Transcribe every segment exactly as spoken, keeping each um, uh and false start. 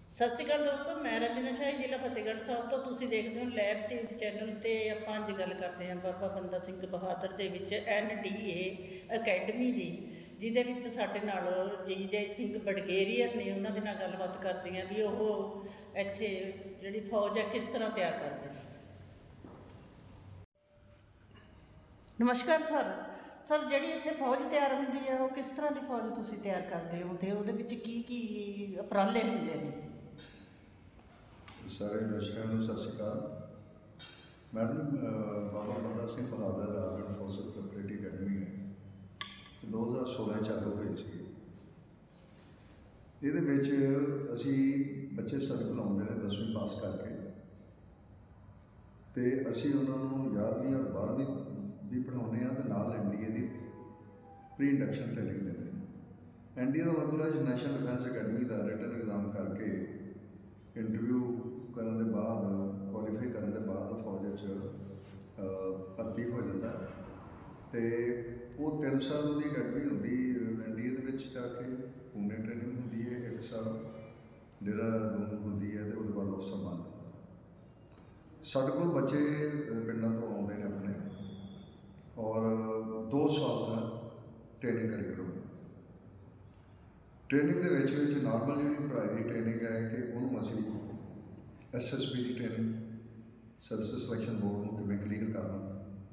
ਸਤਿ ਸ਼੍ਰੀ ਅਕਾਲ ਦੋਸਤੋ, ਮੈਂ ਰੰਜਨਾ ਸ਼ਾਹੀ, ਜ਼ਿਲ੍ਹਾ ਫਤਿਹਗੜ੍ਹ ਸਾਹਿਬ ਤੋਂ। ਤੁਸੀਂ ਦੇਖਦੇ ਹੋ ਲੈਬ ਤੇਜ਼ ਚੈਨਲ ਤੇ। ਆਪਾਂ ਅੱਜ ਗੱਲ ਕਰਦੇ ਹਾਂ ਬਾਬਾ ਬੰਦਾ ਸਿੰਘ ਬਹਾਦਰ ਦੇ ਵਿੱਚ ਐਨ ਡੀ ਏ ਅਕੈਡਮੀ ਦੀ, ਜਿਹਦੇ ਵਿੱਚ ਸਾਡੇ ਨਾਲ ਜੀ ਜੈ ਸਿੰਘ ਬਡਗੇਰੀਅਰ ਨੇ। ਉਹਨਾਂ ਦੇ ਨਾਲ ਗੱਲਬਾਤ ਕਰਦੇ ਹਾਂ ਵੀ ਉਹ ਇੱਥੇ ਜਿਹੜੀ ਫੌਜ ਹੈ ਕਿਸ ਤਰ੍ਹਾਂ ਤਿਆਰ ਕਰਦੇ ਨੇ। ਨਮਸਕਾਰ ਸਰ। ਸਰ, ਜਿਹੜੀ ਇੱਥੇ ਫੌਜ ਤਿਆਰ ਹੁੰਦੀ ਹੈ ਉਹ ਕਿਸ ਤਰ੍ਹਾਂ ਦੀ ਫੌਜ ਤੁਸੀਂ ਤਿਆਰ ਕਰਦੇ ਹੋ ਅਤੇ ਉਹਦੇ ਵਿੱਚ ਕੀ ਕੀ ਉਪਰਾਲੇ ਹੁੰਦੇ ਨੇ? ਸਾਰੇ ਦਰਸ਼ਕਾਂ ਨੂੰ ਸਤਿ ਸ਼੍ਰੀ ਅਕਾਲ। Madam, Baba Banda Singh Bahadur armed forces preparatory academy ਹੈ, ਦੋ ਹਜ਼ਾਰ ਸੋਲਾਂ ਚਾਲੂ ਹੋਈ ਸੀ। ਇਹਦੇ ਵਿੱਚ ਅਸੀਂ ਬੱਚੇ ਸਾਡੇ ਕੋਲ ਆਉਂਦੇ ਨੇ ਦਸਵੀਂ ਪਾਸ ਕਰਕੇ, ਅਤੇ ਅਸੀਂ ਉਹਨਾਂ ਨੂੰ ਗਿਆਰਵੀਂ ਔਰ ਬਾਰ੍ਹਵੀਂ ਵੀ ਪੜ੍ਹਾਉਂਦੇ ਹਾਂ, ਅਤੇ ਨਾਲ ਐਨ ਡੀ ਏ ਦੀ ਪ੍ਰੀ ਇੰਡਕਸ਼ਨ ਟ੍ਰੇਨਿੰਗ ਦਿੰਦੇ ਹਾਂ। ਐਨ ਡੀ ਏ ਦਾ ਮਤਲਬ ਹੈ ਨੈਸ਼ਨਲ ਡਿਫੈਂਸ ਅਕੈਡਮੀ ਦਾ ਰਿਟਨ ਐਗਜ਼ਾਮ ਕਰਕੇ ਇੰਟਰਵਿਊ ਕਰਨ ਦੇ ਬਾਅਦ, ਕੁਆਲੀਫਾਈ ਕਰਨ ਦੇ ਬਾਅਦ ਫੌਜ ਵਿੱਚ ਭਰਤੀ ਹੋ ਜਾਂਦਾ। ਅਤੇ ਉਹ ਤਿੰਨ ਸਾਲ ਉਹਦੀ ਅਕੈਡਮੀ ਹੁੰਦੀ ਐਨ ਡੀ ਏ ਦੇ ਵਿੱਚ ਜਾ ਕੇ। ਪੂਨੇ ਟ੍ਰੇਨਿੰਗ ਹੁੰਦੀ ਹੈ ਇੱਕ ਸਾਲ, ਦੇਹਰਾਦੂਨ ਹੁੰਦੀ ਹੈ, ਅਤੇ ਉਹਦੇ ਬਾਅਦ ਅਫਸਰ ਬਣ ਜਾਂਦਾ। ਸਾਡੇ ਕੋਲ ਬੱਚੇ ਪਿੰਡਾਂ ਤੋਂ ਆਉਂਦੇ ਨੇ ਆਪਣੇ, ਔਰ ਦੋ ਸਾਲ ਦਾ ਟ੍ਰੇਨਿੰਗ ਕਰਿਕੂਲਮ। ਟ੍ਰੇਨਿੰਗ ਦੇ ਵਿੱਚ ਵਿੱਚ ਨਾਰਮਲ ਜਿਹੜੀ ਪੜ੍ਹਾਈ ਦੀ ਟ੍ਰੇਨਿੰਗ ਹੈ ਕਿ ਉਹਨੂੰ ਅਸੀਂ ਐਸ ਐਸ ਬੀ ਦੀ ਟ੍ਰੇਨਿੰਗ, ਸਰਵਿਸ ਸਿਲੈਕਸ਼ਨ ਬੋਰਡ ਨੂੰ ਕਿਵੇਂ ਕਲੀਅਰ ਕਰਨਾ,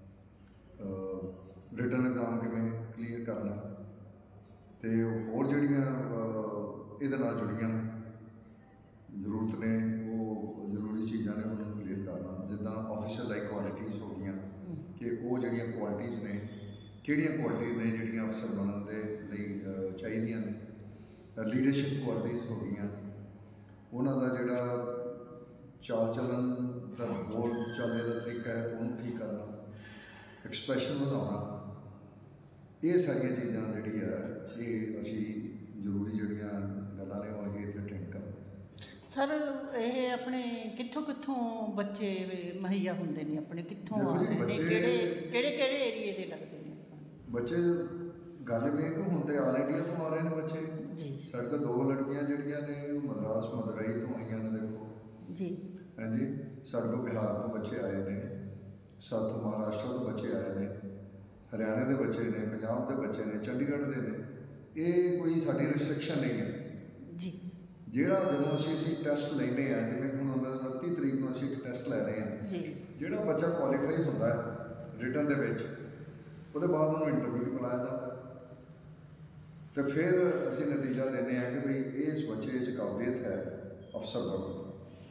ਰਿਟਨ ਐਗਜ਼ਾਮ ਕਿਵੇਂ ਕਲੀਅਰ ਕਰਨਾ, ਅਤੇ ਹੋਰ ਜਿਹੜੀਆਂ ਇਹਦੇ ਨਾਲ ਜੁੜੀਆਂ ਜ਼ਰੂਰਤ ਨੇ, ਉਹ ਜ਼ਰੂਰੀ ਚੀਜ਼ਾਂ ਨੇ, ਉਹਨਾਂ ਨੂੰ ਕਲੀਅਰ ਕਰਨਾ। ਜਿੱਦਾਂ ਆਫਿਸਰ ਲਾਈਕ ਕੁਆਲਿਟੀਜ਼ ਹੋ ਗਈਆਂ, ਕਿ ਉਹ ਜਿਹੜੀਆਂ ਕੁਆਲਿਟੀਜ਼ ਨੇ, ਕਿਹੜੀਆਂ ਕੁਆਲਿਟੀਜ਼ ਨੇ ਜਿਹੜੀਆਂ ਅਫਸਰ ਬਣਨ ਦੇ ਲਈ ਚਾਹੀਦੀਆਂ ਨੇ। ਲੀਡਰਸ਼ਿਪ ਕੁਆਲਿਟੀਜ਼ ਹੋ ਗਈਆਂ, ਉਹਨਾਂ ਦਾ ਜਿਹੜਾ ਚਾਲ ਚੱਲਣ ਦਾ, ਬੋਲ ਚਾਲੇ ਦਾ ਤਰੀਕਾ ਹੈ, ਉਹਨੂੰ ਠੀਕ ਕਰਨਾ, ਐਕਸਪ੍ਰੈਸ਼ਨ ਵਧਾਉਣਾ। ਇਹ ਸਾਰੀਆਂ ਚੀਜ਼ਾਂ ਜਿਹੜੀ ਹੈ, ਇਹ ਅਸੀਂ ਜ਼ਰੂਰੀ ਜਿਹੜੀਆਂ ਗੱਲਾਂ ਨੇ ਉਹ ਅਸੀਂ ਇੱਥੇ ਟ੍ਰੇਨ ਕਰਦੇ। ਸਰ, ਇਹ ਆਪਣੇ ਕਿੱਥੋਂ ਕਿੱਥੋਂ ਬੱਚੇ ਮੁਹੱਈਆ ਹੁੰਦੇ ਨੇ? ਆਪਣੇ ਕਿੱਥੋਂ ਆ ਰਹੇ ਨੇ? ਕਿਹੜੇ ਕਿਹੜੇ ਕਿਹੜੇ ਏਰੀਏ ਦੇ ਲੱਗਦੇ ਨੇ ਬੱਚੇ? ਗੱਲ ਇਹ ਕਿ ਹੁਣ ਤਾਂ ਆਲ ਇੰਡੀਆ ਤੋਂ ਆ ਰਹੇ ਨੇ ਬੱਚੇ ਜੀ। ਸਾਡੇ ਕੋਲ ਦੋ ਲੜਕੀਆਂ ਜਿਹੜੀਆਂ ਨੇ ਉਹ ਮਦਰਾਸ ਮਦੁਰਈ ਤੋਂ ਆਈਆਂ ਨੇ, ਦੇਖੋ ਜੀ। ਹਾਂਜੀ। ਸਾਡੇ ਕੋਲ ਬਿਹਾਰ ਤੋਂ ਬੱਚੇ ਆਏ ਨੇ, ਸਾਥੋਂ ਮਹਾਰਾਸ਼ਟਰ ਤੋਂ ਬੱਚੇ ਆਏ ਨੇ, ਹਰਿਆਣੇ ਦੇ ਬੱਚੇ ਨੇ, ਪੰਜਾਬ ਦੇ ਬੱਚੇ ਨੇ, ਚੰਡੀਗੜ੍ਹ ਦੇ ਨੇ। ਇਹ ਕੋਈ ਸਾਡੀ ਰਿਸਟ੍ਰਿਕਸ਼ਨ ਨਹੀਂ ਹੈ ਜੀ। ਜਿਹੜਾ ਜਦੋਂ ਅਸੀਂ ਅਸੀਂ ਟੈਸਟ ਲੈਂਦੇ ਹਾਂ, ਜਿਵੇਂ ਕਿ ਹੁਣ ਉਨੱਤੀ ਤਰੀਕ ਨੂੰ ਅਸੀਂ ਇੱਕ ਟੈਸਟ ਲੈ ਰਹੇ ਹਾਂ ਜੀ, ਜਿਹੜਾ ਬੱਚਾ ਕੁਆਲੀਫਾਈ ਹੁੰਦਾ ਹੈ ਰਿਟਨ ਦੇ ਵਿੱਚ, ਉਹਦੇ ਬਾਅਦ ਉਹਨੂੰ ਇੰਟਰਵਿਊ ਲਈ ਬੁਲਾਇਆ ਜਾਂਦਾ, ਅਤੇ ਫਿਰ ਅਸੀਂ ਨਤੀਜਾ ਦਿੰਦੇ ਹਾਂ ਕਿ ਵੀ ਇਸ ਬੱਚੇ 'ਚ ਕਾਬਲੀਅਤ ਹੈ ਅਫਸਰ ਬਣਨ ਦੀ।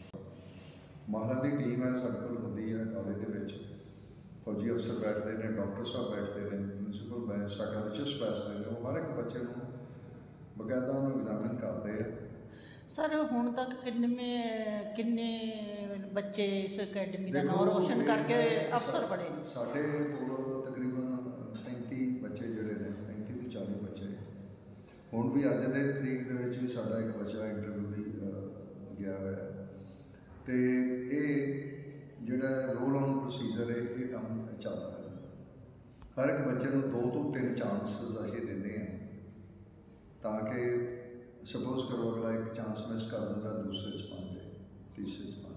ਮਾਹਰਾਂ ਦੀ ਟੀਮ ਹੈ ਸਾਡੇ ਕੋਲ ਹੁੰਦੀ ਹੈ ਕਾਲਜ ਦੇ ਵਿੱਚ, ਫੌਜੀ ਅਫਸਰ ਬੈਠਦੇ ਨੇ, ਡਾਕਟਰ ਸਾਹਿਬ ਬੈਠਦੇ ਨੇ, ਪ੍ਰਿੰਸੀਪਲ ਬੈਠ, ਸਾਈਕੋਲੋਜਿਸਟ ਬੈਠਦੇ ਨੇ। ਉਹ ਹਰ ਇੱਕ ਬੱਚੇ ਨੂੰ ਬਕਾਇਦਾ ਉਹਨੂੰ ਐਗਜ਼ਾਮਿਨ ਕਰਦੇ ਆ। ਸਰ, ਹੁਣ ਤੱਕ ਕਿੰਨੇ ਕਿੰਨੇ ਬੱਚੇ ਇਸ ਅਕੈਡਮੀ ਦਾ ਨਾਮ ਰੋਸ਼ਨ ਕਰਕੇ ਅਫਸਰ ਬਣੇ ਨੇ? ਸਾਡੇ ਕੋਲ ਤਕਰੀਬਨ ਪੈਂਤੀ ਬੱਚੇ ਜਿਹੜੇ ਨੇ, ਪੈਂਤੀ ਤੋਂ ਚਾਲੀ ਬੱਚੇ। ਹੁਣ ਵੀ ਅੱਜ ਦੇ ਤਰੀਕ ਦੇ ਵਿੱਚ ਵੀ ਸਾਡਾ ਇੱਕ ਬੱਚਾ ਇੰਟਰਵਿਊ ਲਈ ਗਿਆ ਹੋਇਆ, ਅਤੇ ਇਹ ਜਿਹੜਾ ਰੋਲ ਔਨ ਪ੍ਰੋਸੀਜਰ ਹੈ, ਇਹ ਕੰਮ ਚੱਲਦਾ ਰਹਿੰਦਾ। ਹਰ ਇੱਕ ਬੱਚੇ ਨੂੰ ਦੋ ਤੋਂ ਤਿੰਨ ਚਾਂਸਿਸ ਅਸੀਂ ਦਿੰਦੇ ਹਾਂ, ਤਾਂ ਕਿ ਸਪੋਜ਼ ਕਰੋ ਅਗਲਾ ਇੱਕ ਚਾਂਸ ਮਿਸ ਕਰ ਦਿੰਦਾ, ਦੂਸਰੇ 'ਚ ਬਣ ਜਾਏ, ਤੀਸਰੇ 'ਚ ਬਣ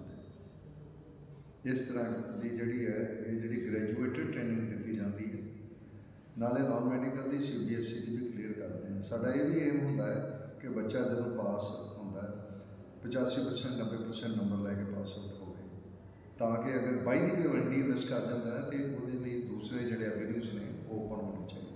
ਜਾਏ। ਇਸ ਤਰ੍ਹਾਂ ਦੀ ਜਿਹੜੀ ਹੈ, ਇਹ ਜਿਹੜੀ ਗ੍ਰੈਜੂਏਟਡ ਟ੍ਰੇਨਿੰਗ ਦਿੱਤੀ ਜਾਂਦੀ ਹੈ। ਨਾਲੇ ਨਾਨ ਮੈਡੀਕਲ ਦੀ ਸੀ ਬੀ ਐਸ ਈ ਦੀ ਵੀ ਕਲੀਅਰ ਕਰਦੇ ਹਾਂ। ਸਾਡਾ ਇਹ ਵੀ ਏਮ ਹੁੰਦਾ ਹੈ ਕਿ ਬੱਚਾ ਜਦੋਂ ਪਾਸ ਹੁੰਦਾ ਹੈ, ਪਚਾਸੀ ਪਰਸੈਂਟ ਨੱਬੇ ਪਰਸੈਂਟ ਨੰਬਰ ਲੈ ਕੇ ਪਾਸ ਆਊਟ ਹੋਵੇ, ਤਾਂ ਕਿ ਅਗਰ ਬਾਈ ਦੀ ਵੀ ਵੰਡੀ ਮਿਸ ਕਰ ਜਾਂਦਾ ਹੈ, ਅਤੇ ਉਹਦੇ ਲਈ ਦੂਸਰੇ ਜਿਹੜੇ ਐਵੇਨਿਊਜ਼ ਨੇ ਉਹ ਓਪਨ ਹੋਣੇ ਚਾਹੀਦੇ।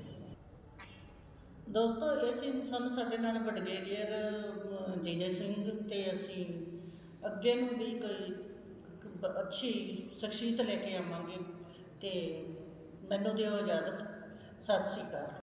ਦੋਸਤੋ, ਇਹ ਸੀ ਸਨ ਸਾਡੇ ਨਾਲ ਬਡਗੇਰੀਅਰ ਜੀ ਜੈ ਸਿੰਘ, ਅਤੇ ਅਸੀਂ ਅੱਗੇ ਨੂੰ ਵੀ ਕੋਈ ਅੱਛੀ ਸ਼ਖਸੀਅਤ ਲੈ ਕੇ ਆਵਾਂਗੇ। ਅਤੇ ਮੈਨੂੰ ਦਿਓ ਇਜਾਜ਼ਤ। ਸਤਿ ਸ਼੍ਰੀ ਅਕਾਲ।